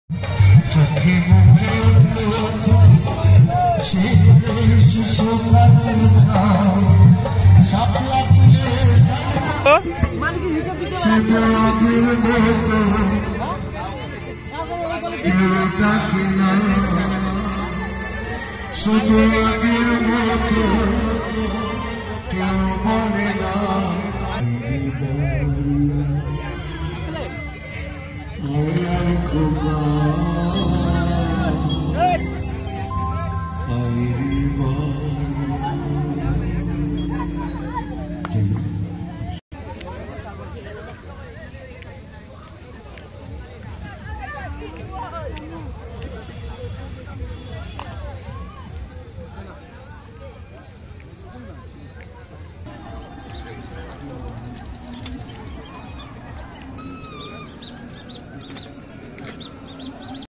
চোখে মুখে শাপলা ফুলে কেউ ডাকে না শুধু আগের মতো কেউ বলে না খোকা